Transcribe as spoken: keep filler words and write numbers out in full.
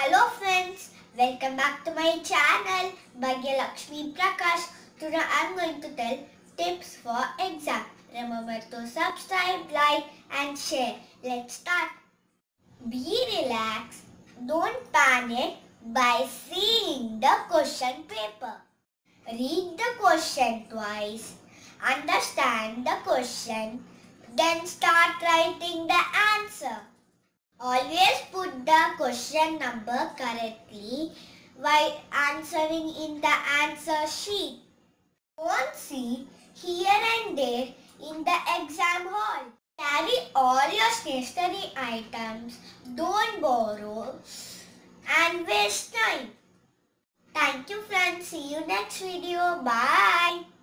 Hello friends, welcome back to my channel Bhagyalakshmi Prakash. Today I am going to tell tips for exam. Remember to subscribe, like and share. Let's start. Be relaxed. Don't panic by seeing the question paper. Read the question twice. Understand the question. Then start writing the answer. Always put the question number correctly while answering in the answer sheet. Don't sit here and there in the exam hall. Carry all your stationery items. Don't borrow and waste time. Thank you friends. See you next video. Bye.